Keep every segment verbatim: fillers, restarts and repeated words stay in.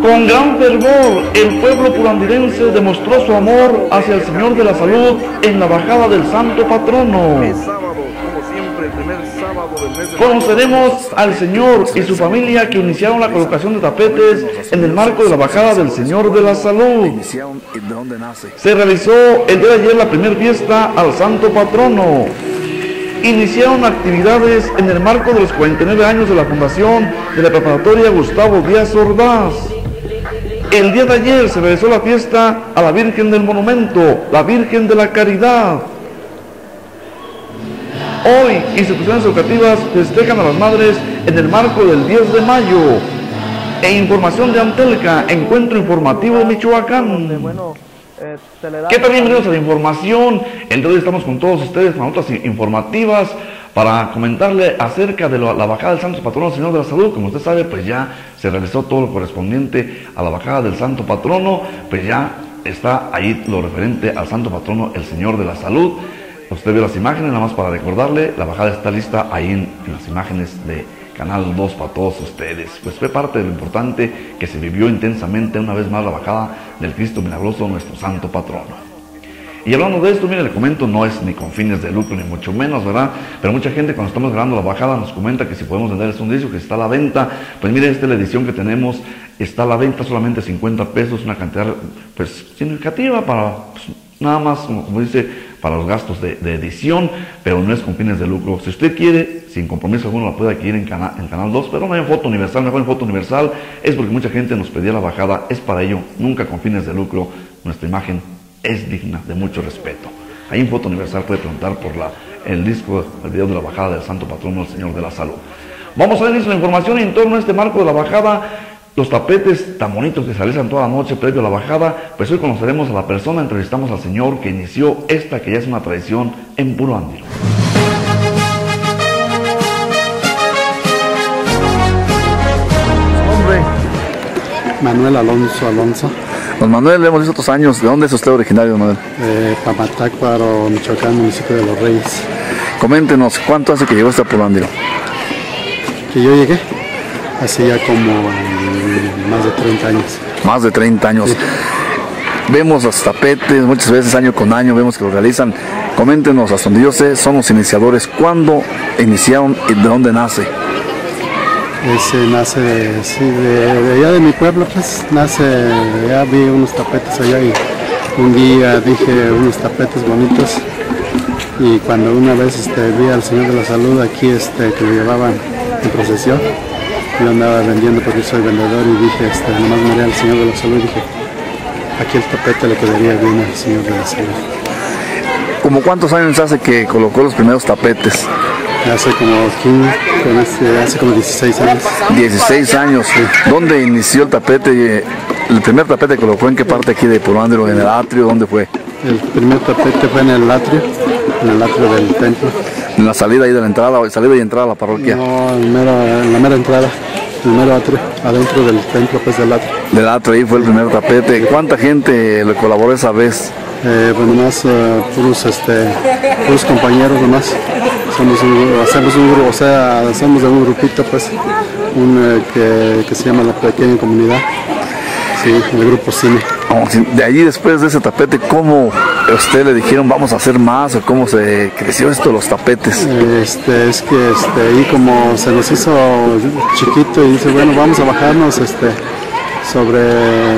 Con gran fervor, el pueblo purandirense demostró su amor hacia el Señor de la Salud en la bajada del Santo Patrono. Conoceremos al Señor y su familia que iniciaron la colocación de tapetes en el marco de la bajada del Señor de la Salud. Se realizó el día de ayer la primera fiesta al Santo Patrono. Iniciaron actividades en el marco de los cuarenta y nueve años de la fundación de la preparatoria Gustavo Díaz Ordaz. El día de ayer se realizó la fiesta a la Virgen del Monumento, la Virgen de la Caridad. Hoy, instituciones educativas festejan a las madres en el marco del diez de mayo. E información de Antelca, encuentro informativo de Michoacán. ¿Qué tal? Bienvenidos a la información. El día de hoy estamos con todos ustedes para notas informativas para comentarle acerca de la, la bajada del Santo Patrono del Señor de la Salud. Como usted sabe, pues ya se realizó todo lo correspondiente a la bajada del Santo Patrono, pues ya está ahí lo referente al Santo Patrono, el Señor de la Salud. Usted ve las imágenes, nada más para recordarle, la bajada está lista ahí en, en las imágenes de Canal dos para todos ustedes. Pues fue parte de lo importante que se vivió intensamente una vez más la bajada del Cristo Milagroso, nuestro Santo Patrono. Y hablando de esto, mire, le comento, no es ni con fines de lucro, ni mucho menos, ¿verdad? Pero mucha gente cuando estamos grabando la bajada nos comenta que si podemos vender un disco que está a la venta. Pues mire, esta es la edición que tenemos, está a la venta solamente cincuenta pesos, una cantidad pues significativa para, pues, nada más, como dice, para los gastos de, de edición, pero no es con fines de lucro. Si usted quiere, sin compromiso alguno, la puede adquirir en, cana, en Canal dos, pero no hay foto universal, mejor en foto universal, es porque mucha gente nos pedía la bajada, es para ello, nunca con fines de lucro. Nuestra imagen es digna de mucho respeto. Ahí en Foto Universal puede preguntar por la, el disco, el video de la bajada del Santo Patrono, el Señor de la Salud. Vamos a ver la información en torno a este marco de la bajada, los tapetes tan bonitos que se realizan toda la noche previo a la bajada. Pues hoy conoceremos a la persona, entrevistamos al señor que inició esta que ya es una tradición en Puruándiro. Hombre, Manuel Alonso Alonso. Don Manuel, le hemos visto otros años. ¿De dónde es usted originario, don Manuel? Eh, Pamatácuaro, Michoacán, municipio de Los Reyes. Coméntenos, ¿cuánto hace que llegó usted a Puruándiro? Que yo llegué hace ya como um, más de treinta años. Más de treinta años. Sí. Vemos los tapetes, muchas veces año con año, vemos que lo realizan. Coméntenos, hasta donde yo sé, son los iniciadores. ¿Cuándo iniciaron y de dónde nace? Ese nace de, sí, de, de allá de mi pueblo, pues nace, ya vi unos tapetes allá y un día dije unos tapetes bonitos, y cuando una vez este, vi al Señor de la Salud aquí, este, que lo llevaban en procesión, yo andaba vendiendo porque soy vendedor, y dije, este, nomás miré al Señor de la Salud y dije, aquí el tapete le quedaría bien al Señor de la Salud. ¿Cómo cuántos años hace que colocó los primeros tapetes? Hace como quince, con este, hace como dieciséis años. dieciséis años. Sí. ¿Dónde inició el tapete? ¿El primer tapete que colocó en qué parte aquí de Puruándiro? ¿En el atrio? ¿Dónde fue? El primer tapete fue en el atrio, en el atrio del templo. ¿En la salida ahí de la entrada, salida y entrada a la parroquia? No, en, mera, en la mera entrada, el mero atrio, adentro del templo, pues del atrio. Del atrio, ahí fue el primer tapete. ¿Cuánta gente le colaboró esa vez? Eh, pues nomás uh, puros, este, puros compañeros nomás. Somos un, hacemos un grupo, o sea, hacemos de un grupito, pues, un, eh, que, que se llama La Pequeña Comunidad. Sí, el grupo Cine. Oh, de allí, después de ese tapete, ¿cómo usted le dijeron vamos a hacer más, o cómo se creció esto de los tapetes? Este, es que este, ahí como se nos hizo chiquito y dice, bueno, vamos a bajarnos este, sobre,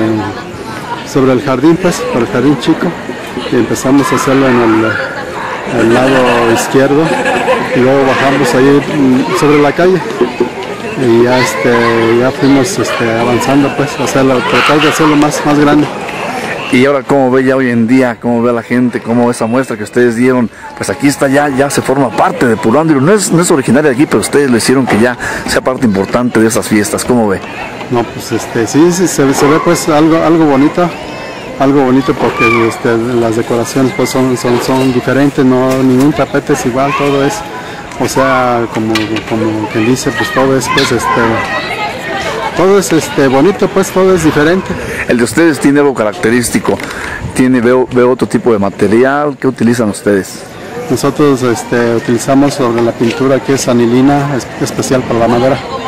sobre el jardín, pues, por el jardín chico, y empezamos a hacerlo en el, el lado izquierdo, y luego bajamos ahí sobre la calle. Y ya, este, ya fuimos este, avanzando, pues, a hacerlo, tratar de hacerlo más, más grande. Y ahora, ¿cómo ve ya hoy en día? ¿Cómo ve a la gente? ¿Cómo ve esa muestra que ustedes dieron? Pues aquí está ya, ya se forma parte de Puruándiro. No es, no es originaria de aquí, pero ustedes lo hicieron que ya sea parte importante de esas fiestas. ¿Cómo ve? No, pues este, sí, sí se, se ve pues algo, algo bonito. Algo bonito porque este, las decoraciones pues son, son, son diferentes, no, ningún tapete es igual, todo es, o sea, como, como quien dice, pues todo es pues este, todo es este bonito, pues todo es diferente. El de ustedes tiene algo característico, tiene, veo, veo otro tipo de material. ¿Qué utilizan ustedes? Nosotros este, utilizamos sobre la pintura que es anilina, es, especial para la madera.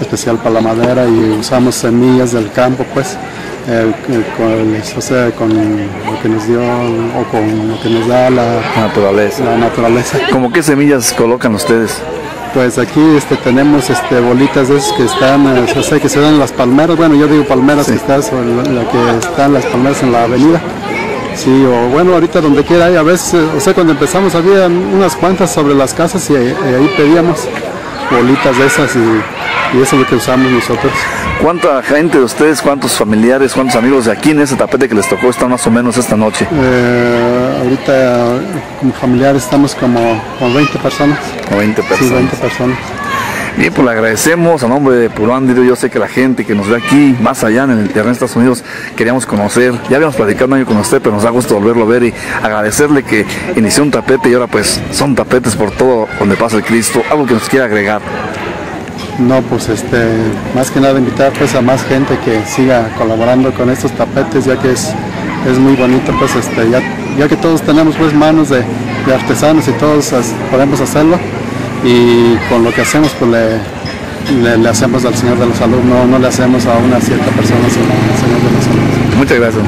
especial para la madera, y usamos semillas del campo, pues, eh, con, o sea, con lo que nos dio o con lo que nos da la naturaleza. La naturaleza. ¿Cómo qué semillas colocan ustedes? Pues aquí este, tenemos este, bolitas de esas que están, o sea, que se dan en las palmeras. Bueno, yo digo palmeras, sí, que están sobre la, la que están las palmeras en la avenida. Sí, o bueno, ahorita donde quiera hay, a veces, o sea, cuando empezamos había unas cuantas sobre las casas y, y ahí pedíamos bolitas de esas, y, y eso es lo que usamos nosotros. ¿Cuánta gente de ustedes, cuántos familiares, cuántos amigos de aquí en ese tapete que les tocó están más o menos esta noche? Eh, ahorita como familiares estamos como, como veinte personas. Como veinte personas. Sí, veinte personas. Bien, pues le agradecemos a nombre de Puruándiro. Yo sé que la gente que nos ve aquí, más allá en el terreno de Estados Unidos, queríamos conocer. Ya habíamos platicado un año con usted, pero nos da gusto volverlo a ver y agradecerle que inició un tapete y ahora pues son tapetes por todo donde pasa el Cristo. Algo que nos quiera agregar. No, pues este, más que nada invitar pues a más gente que siga colaborando con estos tapetes, ya que es, es muy bonito, pues este, ya, ya que todos tenemos pues manos de, de artesanos y todos as, podemos hacerlo, y con lo que hacemos pues le, le, le hacemos al Señor de la Salud, no, no le hacemos a una cierta persona, sino al Señor de la Salud. Muchas gracias.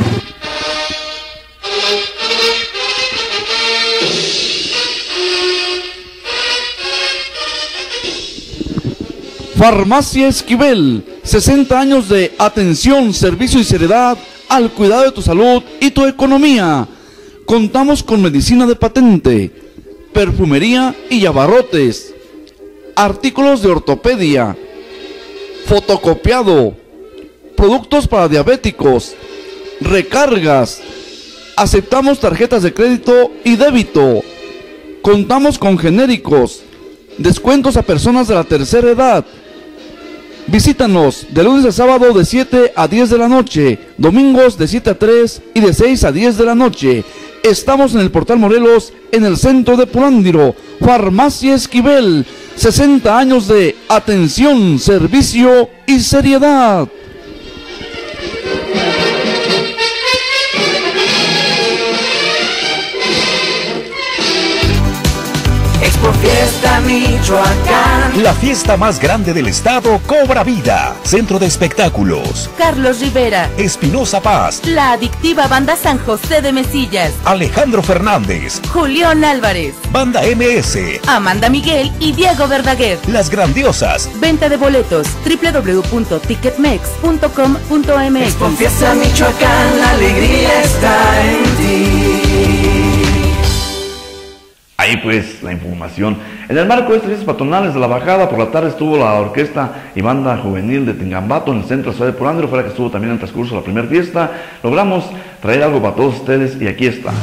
Farmacia Esquivel, sesenta años de atención, servicio y seriedad al cuidado de tu salud y tu economía. Contamos con medicina de patente, perfumería y abarrotes, artículos de ortopedia, fotocopiado, productos para diabéticos, recargas. Aceptamos tarjetas de crédito y débito. Contamos con genéricos, descuentos a personas de la tercera edad. Visítanos de lunes a sábado de siete a diez de la noche, domingos de siete a tres y de seis a diez de la noche. Estamos en el Portal Morelos, en el centro de Puruándiro. Farmacia Esquivel, sesenta años de atención, servicio y seriedad. Fiesta Michoacán. La fiesta más grande del estado cobra vida. Centro de Espectáculos. Carlos Rivera. Espinosa Paz. La adictiva Banda San José de Mesillas. Alejandro Fernández. Julián Álvarez. Banda M S. Amanda Miguel y Diego Verdaguer. Las Grandiosas. Venta de boletos doble u doble u doble u punto ticketmex punto com punto m x. Con Fiesta Michoacán, la alegría está en ti. Ahí pues la información. En el marco de estas fiestas patronales de la bajada, por la tarde estuvo la orquesta y banda juvenil de Tingambato en el centro de la ciudad de Puruándiro, fuera que estuvo también en el transcurso de la primera fiesta. Logramos traer algo para todos ustedes y aquí está.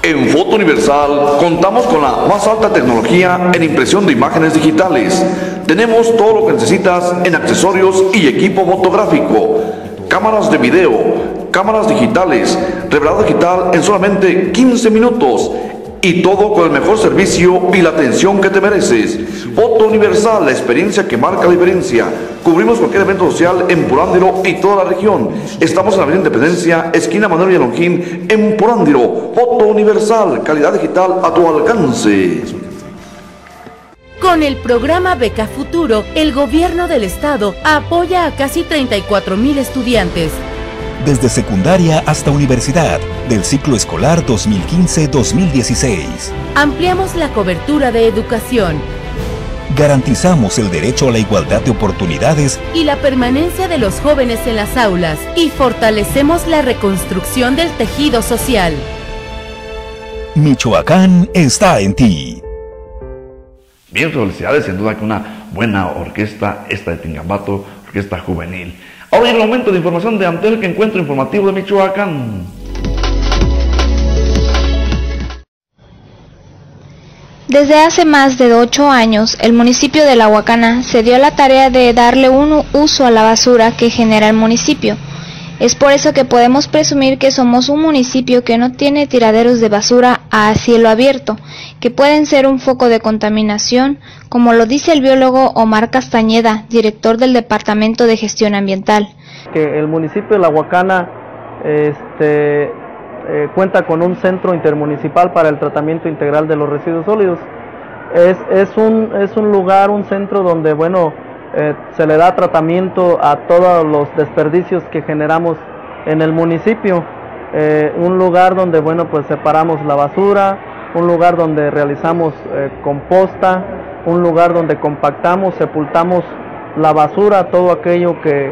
En Foto Universal contamos con la más alta tecnología en impresión de imágenes digitales. Tenemos todo lo que necesitas en accesorios y equipo fotográfico, cámaras de video, cámaras digitales, revelado digital en solamente quince minutos. Y todo con el mejor servicio y la atención que te mereces. Foto Universal, la experiencia que marca la diferencia. Cubrimos cualquier evento social en Purándiro y toda la región. Estamos en la Avenida Independencia, esquina Manuel Villalongín, en Purándiro. Foto Universal, calidad digital a tu alcance. Con el programa Beca Futuro, el gobierno del estado apoya a casi treinta y cuatro mil estudiantes. Desde secundaria hasta universidad, del ciclo escolar dos mil quince dos mil dieciséis. Ampliamos la cobertura de educación. Garantizamos el derecho a la igualdad de oportunidades y la permanencia de los jóvenes en las aulas. Y fortalecemos la reconstrucción del tejido social. Michoacán está en ti. Bien, felicidades, sin duda que una buena orquesta, esta de Tingambato, orquesta juvenil. Ahora llega el momento de información de Antel, que encuentro informativo de Michoacán. Desde hace más de ocho años, el municipio de La Huacana se dio la tarea de darle un uso a la basura que genera el municipio. Es por eso que podemos presumir que somos un municipio que no tiene tiraderos de basura a cielo abierto, que pueden ser un foco de contaminación, como lo dice el biólogo Omar Castañeda, director del Departamento de Gestión Ambiental. Que el municipio de La Huacana este, eh, cuenta con un centro intermunicipal para el tratamiento integral de los residuos sólidos. Es, es, un, es un lugar, un centro donde, bueno, Eh, se le da tratamiento a todos los desperdicios que generamos en el municipio, eh, un lugar donde, bueno, pues separamos la basura, un lugar donde realizamos eh, composta, un lugar donde compactamos, sepultamos la basura, todo aquello que,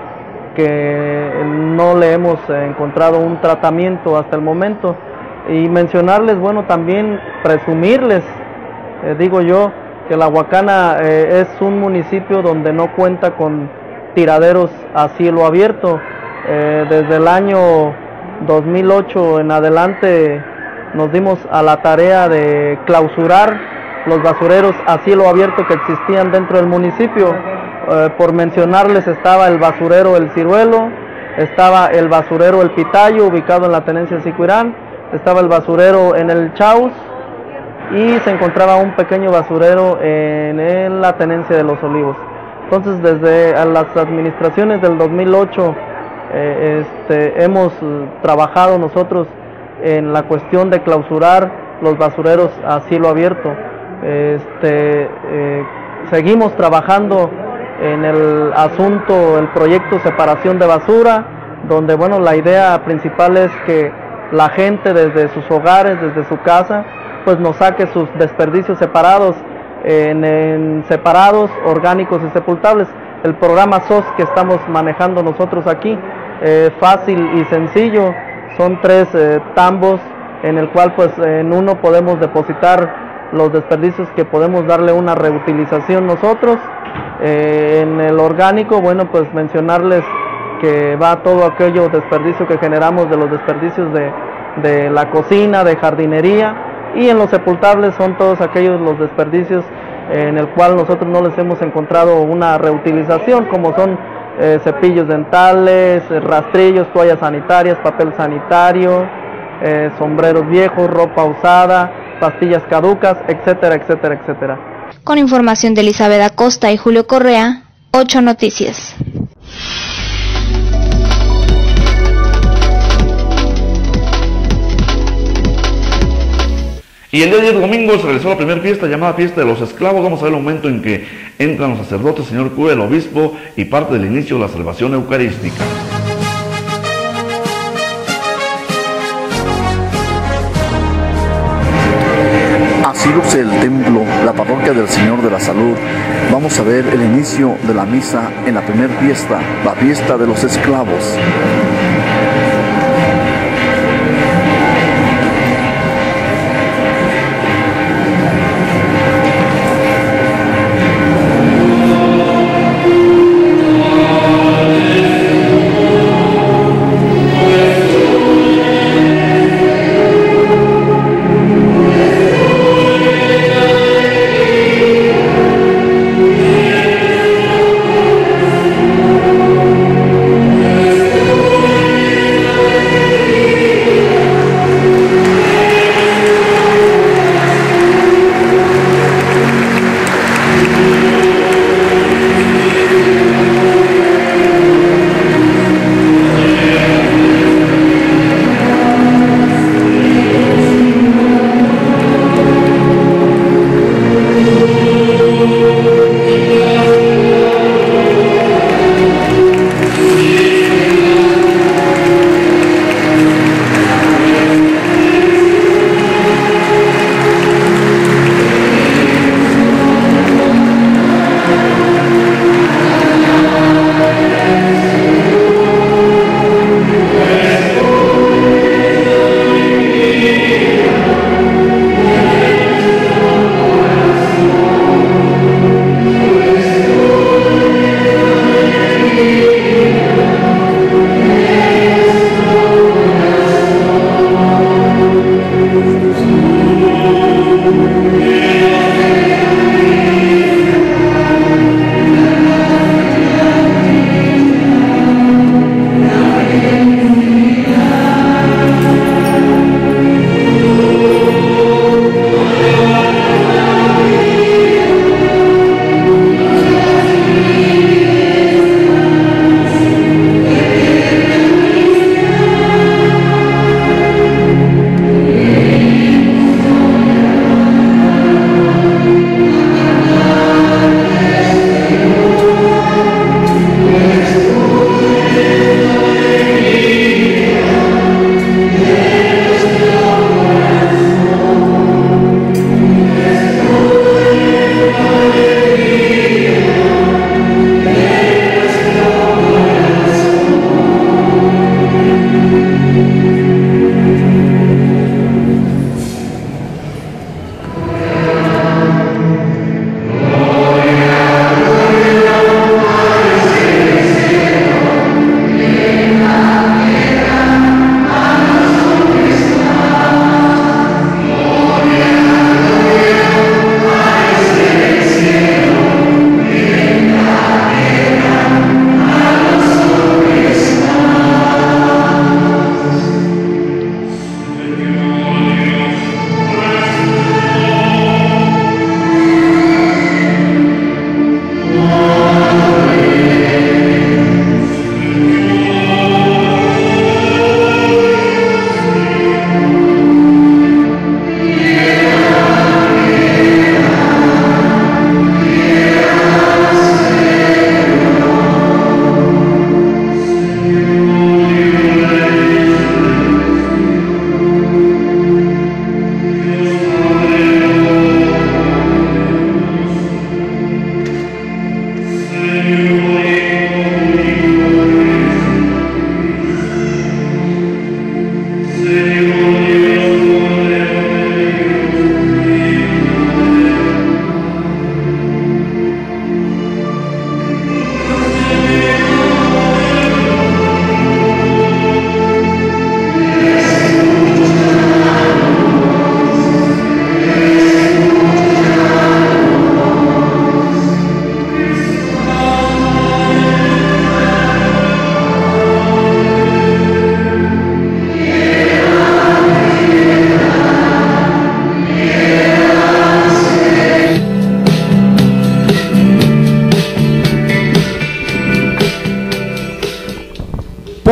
que no le hemos encontrado un tratamiento hasta el momento. Y mencionarles, bueno, también presumirles, eh, digo yo, que La Huacana eh, es un municipio donde no cuenta con tiraderos a cielo abierto. Eh, desde el año dos mil ocho en adelante nos dimos a la tarea de clausurar los basureros a cielo abierto que existían dentro del municipio. Eh, por mencionarles, estaba el basurero El Ciruelo, estaba el basurero El Pitayo, ubicado en la tenencia Sicuirán, estaba el basurero en el Chaus, y se encontraba un pequeño basurero en, en la tenencia de Los Olivos. Entonces, desde las administraciones del dos mil ocho eh, este, hemos trabajado nosotros en la cuestión de clausurar los basureros a cielo abierto. Este, eh, seguimos trabajando en el asunto, el proyecto separación de basura, donde, bueno, la idea principal es que la gente desde sus hogares, desde su casa, pues nos saque sus desperdicios separados, en, en separados, orgánicos y sepultables. El programa S O S que estamos manejando nosotros aquí, eh, fácil y sencillo, son tres eh, tambos en el cual, pues, en uno podemos depositar los desperdicios que podemos darle una reutilización nosotros. Eh, en el orgánico, bueno, pues mencionarles que va todo aquello desperdicio que generamos de los desperdicios de, de la cocina, de jardinería. Y en los sepultables son todos aquellos los desperdicios en el cual nosotros no les hemos encontrado una reutilización, como son eh, cepillos dentales, eh, rastrillos, toallas sanitarias, papel sanitario, eh, sombreros viejos, ropa usada, pastillas caducas, etcétera, etcétera, etcétera. Con información de Elizabeth Acosta y Julio Correa, ocho Noticias. Y el día de domingo se realizó la primera fiesta llamada Fiesta de los Esclavos. Vamos a ver el momento en que entran los sacerdotes, señor cura, el obispo, y parte del inicio de la celebración eucarística. Así luce el templo, la parroquia del Señor de la Salud. Vamos a ver el inicio de la misa en la primera fiesta, la fiesta de los esclavos.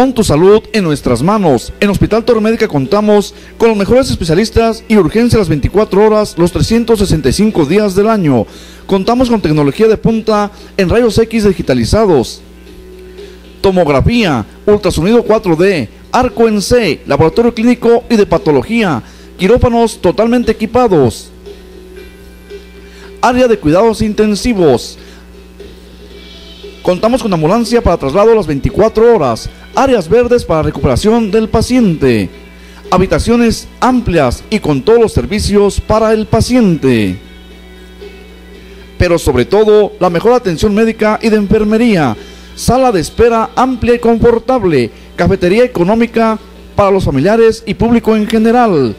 Pon tu salud en nuestras manos. En Hospital Torre Médica contamos con los mejores especialistas y urgencia las veinticuatro horas, los trescientos sesenta y cinco días del año. Contamos con tecnología de punta en rayos X digitalizados, tomografía, ultrasonido cuatro D, arco en C, laboratorio clínico y de patología, quirófanos totalmente equipados, área de cuidados intensivos. Contamos con ambulancia para traslado a las veinticuatro horas, áreas verdes para recuperación del paciente, habitaciones amplias y con todos los servicios para el paciente. Pero sobre todo, la mejor atención médica y de enfermería, sala de espera amplia y confortable, cafetería económica para los familiares y público en general.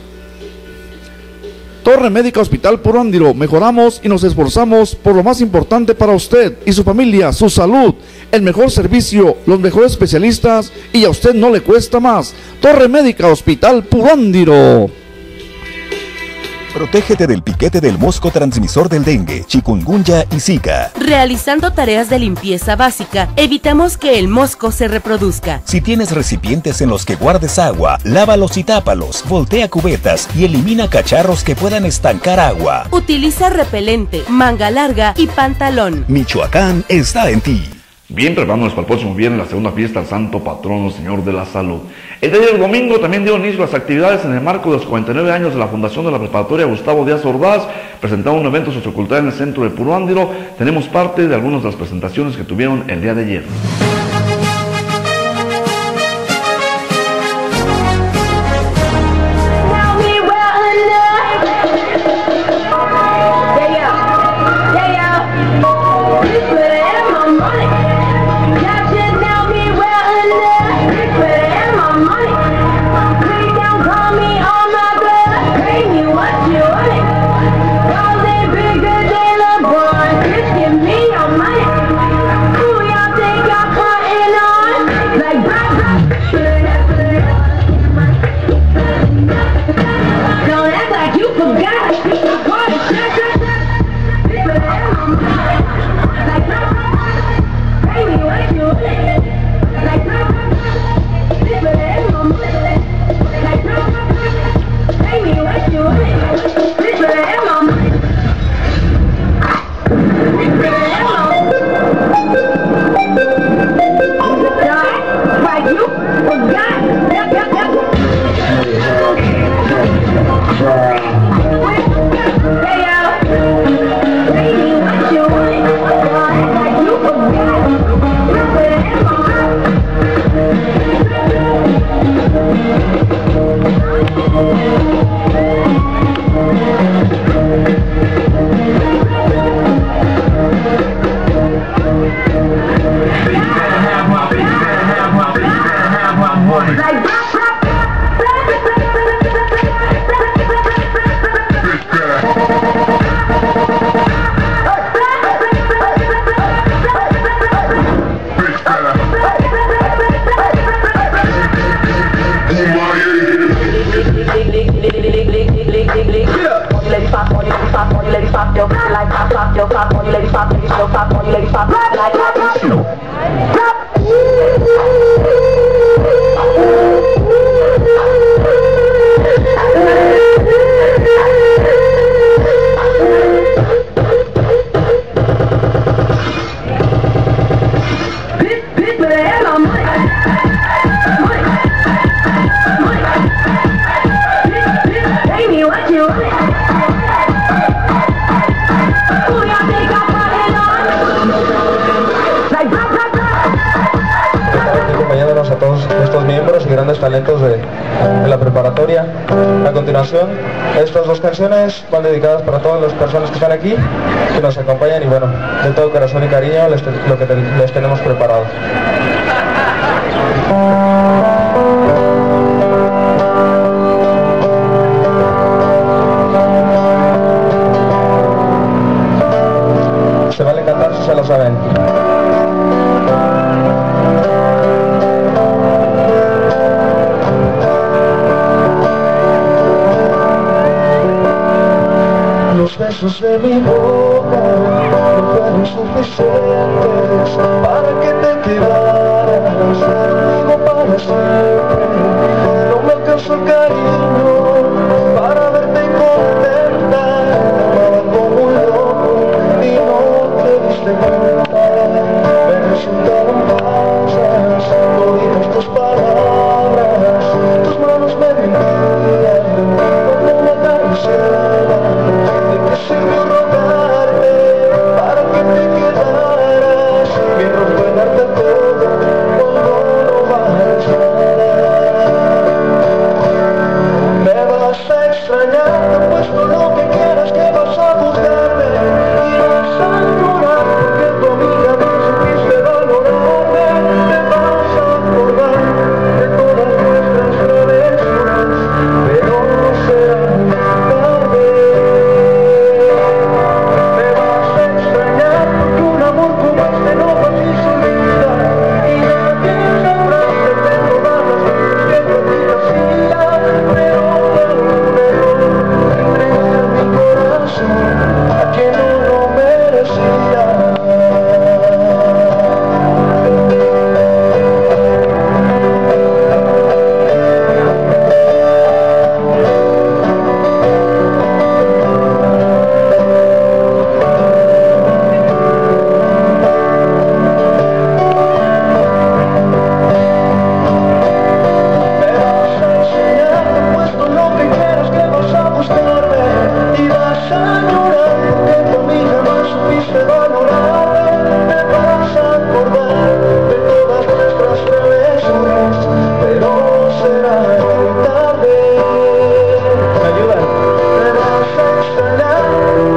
Torre Médica Hospital Puruándiro, mejoramos y nos esforzamos por lo más importante para usted y su familia, su salud, el mejor servicio, los mejores especialistas y a usted no le cuesta más. Torre Médica Hospital Puruándiro. Protégete del piquete del mosco transmisor del dengue, chikungunya y zika. Realizando tareas de limpieza básica, evitamos que el mosco se reproduzca. Si tienes recipientes en los que guardes agua, lávalos y tápalos, voltea cubetas y elimina cacharros que puedan estancar agua. Utiliza repelente, manga larga y pantalón. Michoacán está en ti. Bien, preparándonos para el próximo viernes, la segunda fiesta al Santo Patrono, Señor de la Salud. El día del domingo también dio inicio a las actividades en el marco de los cuarenta y nueve años de la fundación de la preparatoria Gustavo Díaz Ordaz, presentado un evento sociocultural en el centro de Puruándiro. Tenemos parte de algunas de las presentaciones que tuvieron el día de ayer. Talentos de, de la preparatoria. A continuación, estas dos canciones van dedicadas para todas las personas que están aquí, que nos acompañan y bueno, de todo corazón y cariño les, lo que te, les tenemos preparado. Se vale cantar si se lo saben. Los besos de mi boca no fueron suficientes para que te quedaras conmigo para resultaron falsas todas tus palabras, tus manos me mentían cuando me acariciaban. ¿De qué sirvió rogarme para que te quedaras? Me rompo en darte todo cuando no vas a dar. Me vas a extrañar, te apuesto lo que quieras que vas a buscarme y vas a llorar porque tu amiga no supiste valorarme. Te vas a acordar de todas nuestras travesuras, pero no será tarde. Me vas a extrañar porque un amor como este no fácil se olvida y nadie sabrá que tengo ganas de que yo te hacía, pero fue un error entregar mi corazón a quien no lo merecía. Me vas a enseñar, te apuesto lo que quieras que vas a buscarme y vas a llorar porque tu amiga no supiste valorarme. Te vas a acordar de todas nuestras travesuras, pero será muy tarde. ¿Me ayudan? Me vas a extrañar.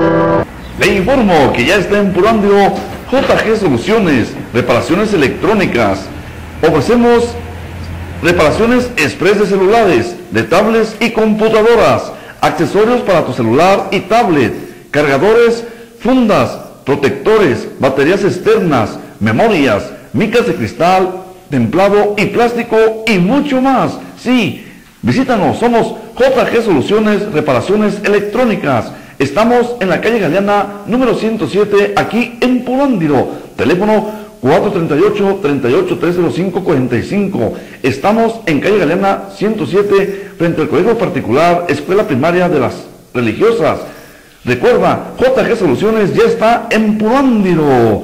Le informo que ya está en Purándiro J G Soluciones, reparaciones electrónicas. Ofrecemos reparaciones express de celulares, de tablets y computadoras, accesorios para tu celular y tablet, cargadores, fundas, protectores, baterías externas, memorias, micas de cristal, templado y plástico y mucho más. Sí, visítanos, somos J G Soluciones, reparaciones electrónicas. Estamos en la calle Galeana, número ciento siete, aquí en Purándiro. Teléfono cuatro tres ocho, tres ocho tres cero cinco cuatro cinco. Estamos en calle Galeana ciento siete, frente al colegio particular, escuela primaria de las religiosas. Recuerda, J G Soluciones ya está en Purándiro.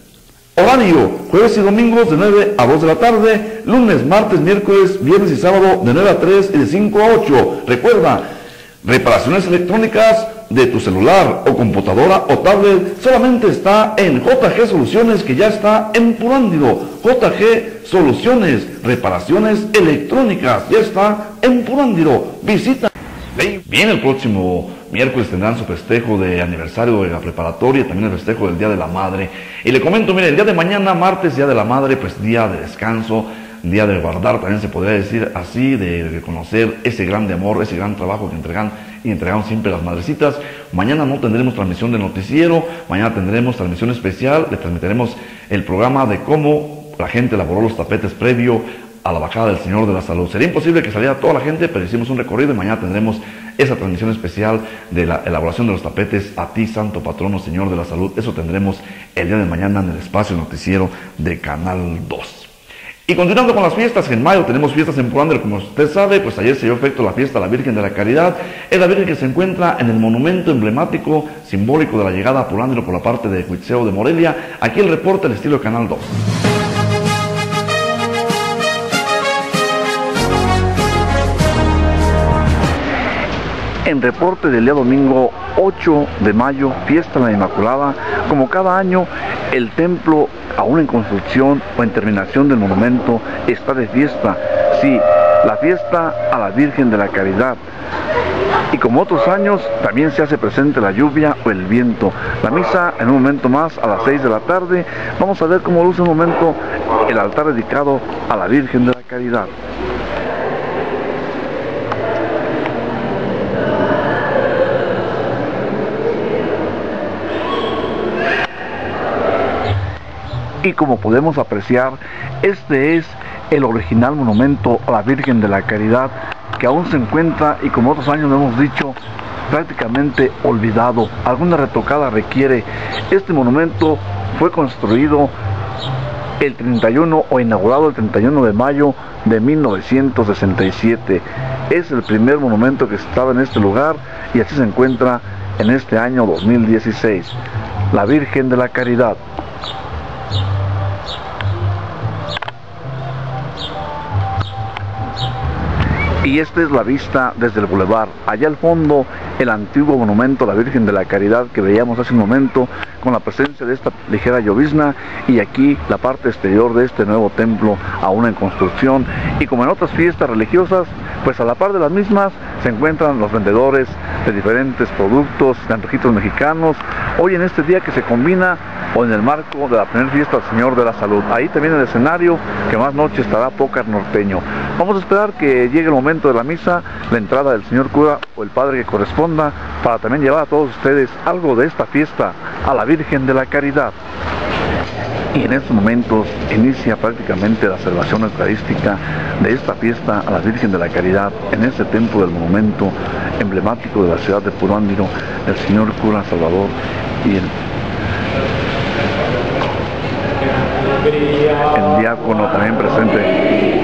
Horario, jueves y domingos de nueve a dos de la tarde, lunes, martes, miércoles, viernes y sábado de nueve a tres y de cinco a ocho. Recuerda, reparaciones electrónicas de tu celular o computadora o tablet solamente está en J G Soluciones, que ya está en Purándiro. J G Soluciones, reparaciones electrónicas, ya está en Purándiro. Visita. Bien, el próximo miércoles tendrán su festejo de aniversario de la preparatoria, también el festejo del Día de la Madre. Y le comento, mire, el día de mañana, martes, Día de la Madre, pues día de descanso, día de guardar, también se podría decir así, de reconocer ese grande amor, ese gran trabajo que entregan y entregaron siempre las madrecitas. Mañana no tendremos transmisión de noticiero, mañana tendremos transmisión especial, le transmitiremos el programa de cómo la gente elaboró los tapetes previo a la bajada del Señor de la Salud. Sería imposible que saliera toda la gente, pero hicimos un recorrido y mañana tendremos esa transmisión especial de la elaboración de los tapetes a ti, Santo Patrono, Señor de la Salud. Eso tendremos el día de mañana en el espacio noticiero de Canal dos. Y continuando con las fiestas, en mayo tenemos fiestas en Purándiro, como usted sabe, pues ayer se dio efecto la fiesta de la Virgen de la Caridad. Es la Virgen que se encuentra en el monumento emblemático, simbólico de la llegada a Purándiro por la parte de Huitzeo de Morelia. Aquí el reporte al estilo de Canal dos. En reporte del día domingo ocho de mayo, fiesta de la Inmaculada. Como cada año, el templo, aún en construcción o en terminación del monumento, está de fiesta. Sí, la fiesta a la Virgen de la Caridad. Y como otros años, también se hace presente la lluvia o el viento. La misa en un momento más, a las seis de la tarde. Vamos a ver cómo luce un momento el altar dedicado a la Virgen de la Caridad. Y como podemos apreciar, este es el original monumento a la Virgen de la Caridad, que aún se encuentra, y como otros años lo hemos dicho, prácticamente olvidado. Alguna retocada requiere. Este monumento fue construido el treinta y uno o inaugurado el treinta y uno de mayo de mil novecientos sesenta y siete. Es el primer monumento que estaba en este lugar y así se encuentra en este año dos mil dieciséis. La Virgen de la Caridad. Y esta es la vista desde el bulevar. Allá al fondo, el antiguo monumento a la Virgen de la Caridad que veíamos hace un momento, con la presencia de esta ligera llovizna, y aquí la parte exterior de este nuevo templo aún en construcción. Y como en otras fiestas religiosas, pues a la par de las mismas se encuentran los vendedores de diferentes productos, de antojitos mexicanos, hoy en este día que se combina o en el marco de la primera fiesta del Señor de la Salud. Ahí también el escenario, que más noche estará pócar norteño. Vamos a esperar que llegue el momento de la misa, la entrada del señor cura o el padre que corresponda, para también llevar a todos ustedes algo de esta fiesta a la Virgen de la Caridad. Y en estos momentos inicia prácticamente la celebración eucarística de esta fiesta a la Virgen de la Caridad en este templo del monumento emblemático de la ciudad de Purándiro, el señor cura Salvador y el, el diácono también presente.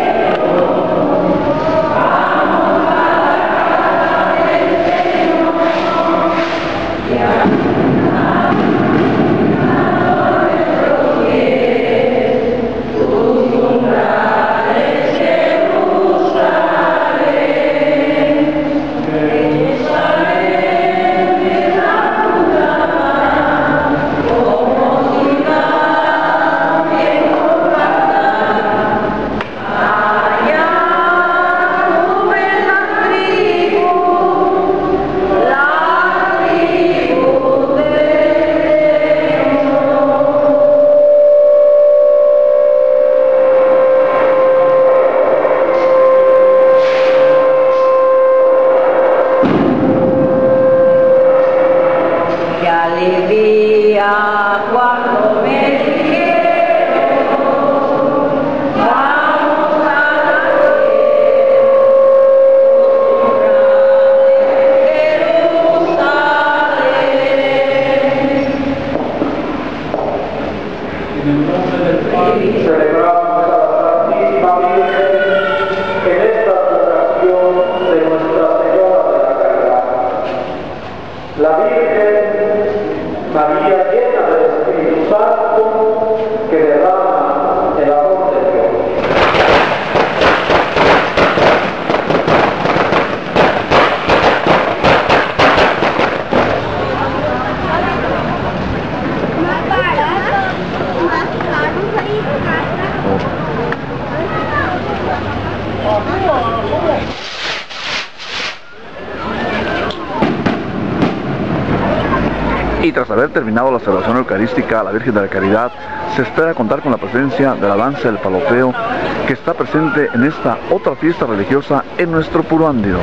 Y tras haber terminado la celebración eucarística a la Virgen de la Caridad, se espera contar con la presencia de la danza del palopeo, que está presente en esta otra fiesta religiosa en nuestro Purándiro.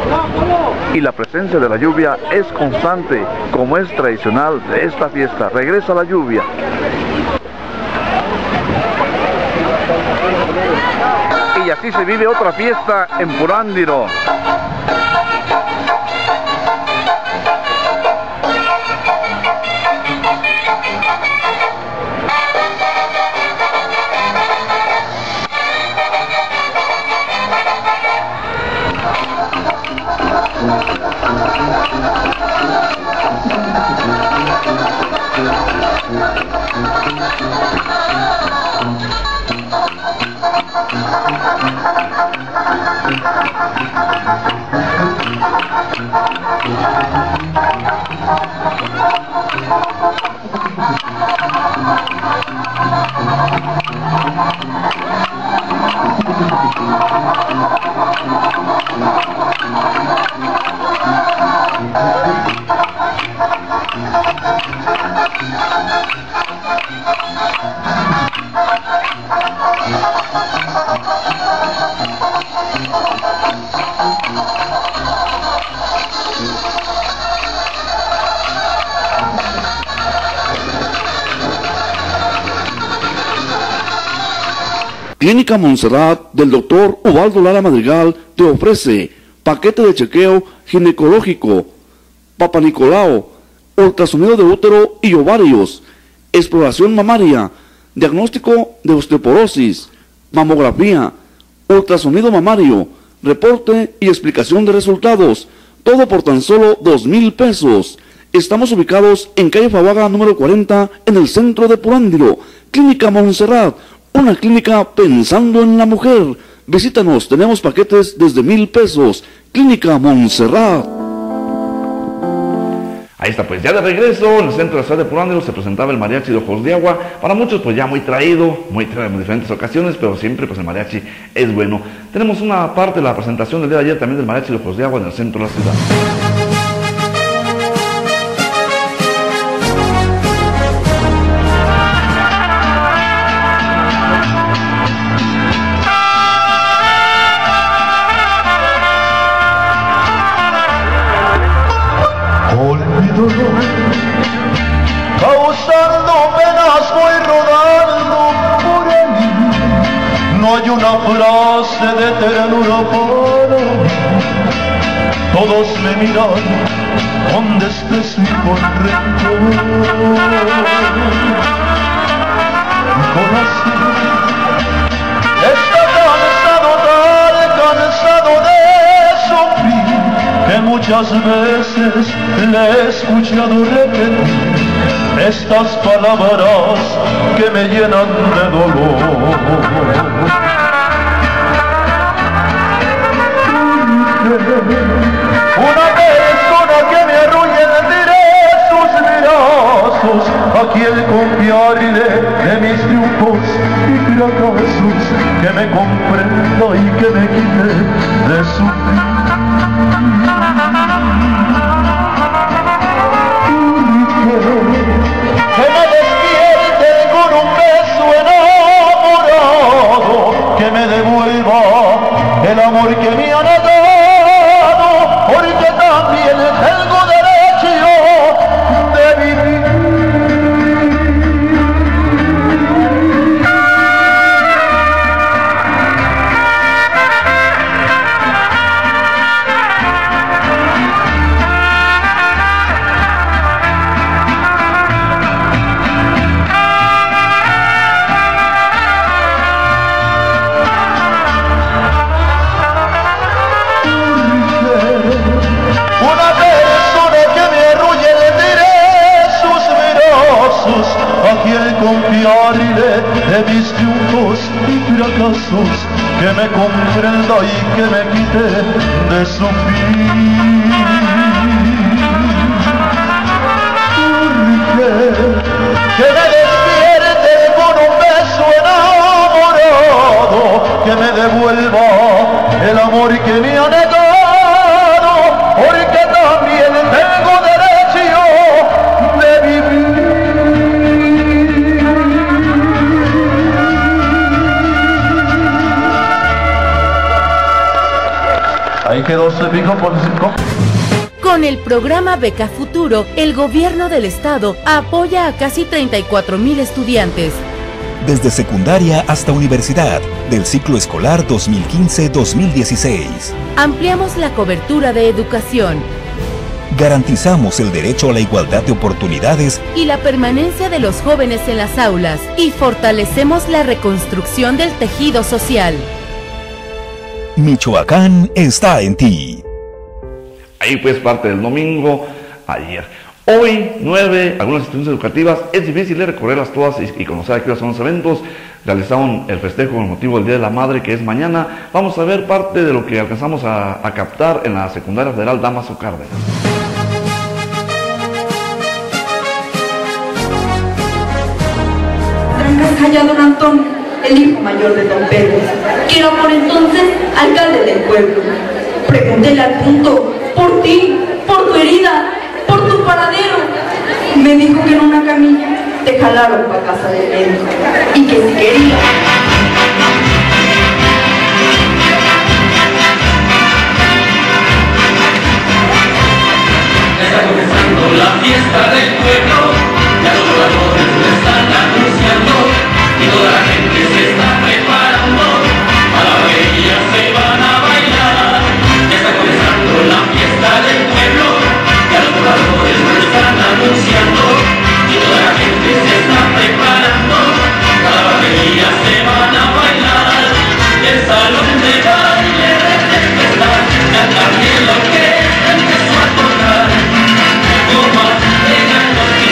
Y la presencia de la lluvia es constante, como es tradicional de esta fiesta. Regresa la lluvia. Y así se vive otra fiesta en Purándiro. Clínica Montserrat del doctor Ubaldo Lara Madrigal te ofrece paquete de chequeo ginecológico, Papa Nicolau, ultrasonido de útero y ovarios, exploración mamaria, diagnóstico de osteoporosis, mamografía, ultrasonido mamario, reporte y explicación de resultados, todo por tan solo dos mil pesos. Estamos ubicados en calle Fabaga número cuarenta, en el centro de Purándiro. Clínica Montserrat, una clínica pensando en la mujer. Visítanos, tenemos paquetes desde mil pesos. Clínica Montserrat. Ahí está, pues ya de regreso en el centro de la ciudad de Purándiro se presentaba el mariachi de Ojos de Agua. Para muchos pues ya muy traído, muy traído en diferentes ocasiones, pero siempre pues el mariachi es bueno. Tenemos una parte de la presentación del día de ayer también del mariachi de Ojos de Agua en el centro de la ciudad. Causando penas voy rodando por ahí. No hay una frase de ternura para mí. Todos me miran con desprecio y con rencor. Mi corazón está cansado, tan cansado de sufrir, que muchas veces le he escuchado repetir estas palabras que me llenan de dolor. Una persona que me arrulle diré sus brazos, a quien confiarle de mis triunfos y fracasos, que me comprenda y que me quite de sufrir. Que me despierte con un beso enamorado, que me devuelva el amor que me ha negado, porque también tengo derecho de vivir. A quien confiarle de mis triunfos y fracasos, que me comprenda y que me quite de sufrir. Porque que me despierte con un beso enamorado, que me devuelva el amor que me ha negado, porque también tengo derecho de vivir. Ahí quedó su pico por cinco. Con el programa Beca Futuro, el gobierno del estado apoya a casi treinta y cuatro mil estudiantes. Desde secundaria hasta universidad, del ciclo escolar dos mil quince dos mil dieciséis. Ampliamos la cobertura de educación. Garantizamos el derecho a la igualdad de oportunidades y la permanencia de los jóvenes en las aulas. Y fortalecemos la reconstrucción del tejido social. Michoacán está en ti. Ahí pues parte del domingo ayer. Hoy, nueve, algunas instituciones educativas, es difícil de recorrerlas todas y, y conocer a qué son los eventos. Realizaron el festejo con motivo del Día de la Madre, que es mañana. Vamos a ver parte de lo que alcanzamos a, a captar en la Secundaria Federal Damaso Cárdenas. Trancasaya don Antonio, el hijo mayor de don Pedro, que era por entonces alcalde del pueblo. Pregúntele al punto, por ti, por tu herida, por tu paradero. Me dijo que en una camilla te jalaron para casa del médico y que si quería. Está comenzando la fiesta del pueblo, ya los jugadores lo están anunciando y toda la gente se está preparando, a la alegría se van a bailar. Ya está comenzando la fiesta del pueblo, ya los jugadores lo están anunciando y toda la gente se está preparando, a la alegría se van a bailar. El salón de baile de tempestad ya también lo que empezó a tocar. Como llegan los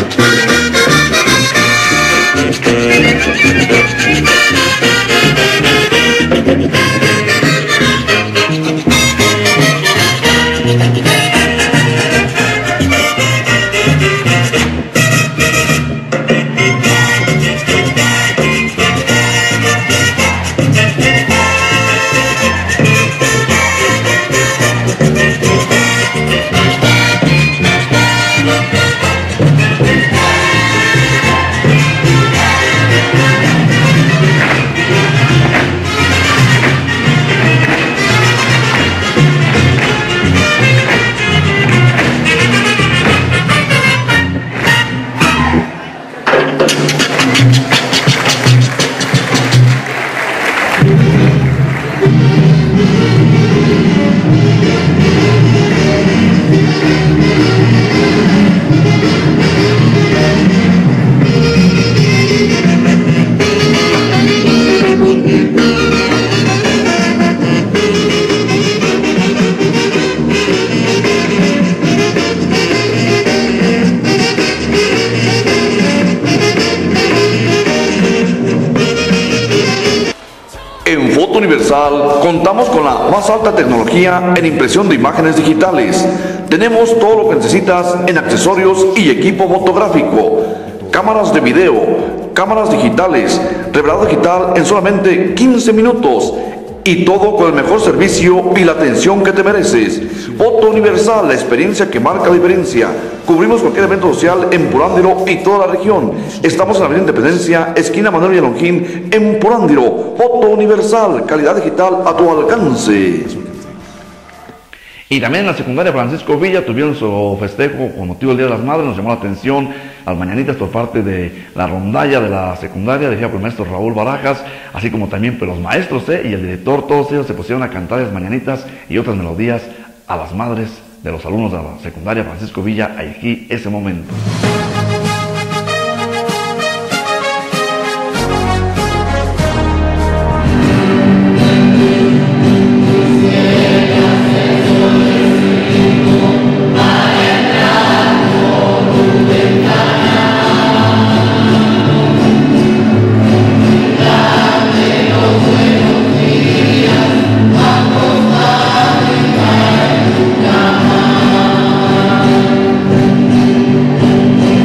Universal contamos con la más alta tecnología en impresión de imágenes digitales. Tenemos todo lo que necesitas en accesorios y equipo fotográfico, cámaras de video, cámaras digitales, revelado digital en solamente quince minutos y todo con el mejor servicio y la atención que te mereces. Foto Universal, la experiencia que marca la diferencia. Cubrimos cualquier evento social en Purándiro y toda la región. Estamos en la Avenida Independencia, esquina Manuel Villalongín, en Purándiro. Foto Universal, calidad digital a tu alcance. Y también en la secundaria Francisco Villa tuvieron su festejo con motivo del Día de las Madres. Nos llamó la atención las mañanitas por parte de la rondalla de la secundaria, dirigida por el maestro Raúl Barajas, así como también por los maestros ¿eh? y el director. Todos ellos se pusieron a cantar las mañanitas y otras melodías a las madres de los alumnos de la secundaria Francisco Villa, aquí ese momento. Thank you.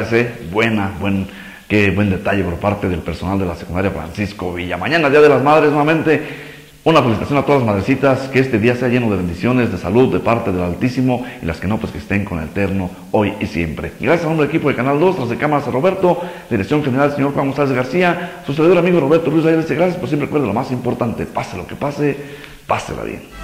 felicidades, eh. Buena, buen, qué buen detalle por parte del personal de la secundaria Francisco Villa. Mañana, Día de las Madres, nuevamente. Una felicitación a todas las madrecitas, que este día sea lleno de bendiciones, de salud de parte del Altísimo, y las que no, pues que estén con el Eterno hoy y siempre. Y gracias al nombre del equipo de Canal dos, tras de cámaras a Roberto, dirección general del señor Juan González García, su servidor amigo Roberto Ruiz Ayala, dice gracias, pues siempre recuerde lo más importante, pase lo que pase, pásela bien.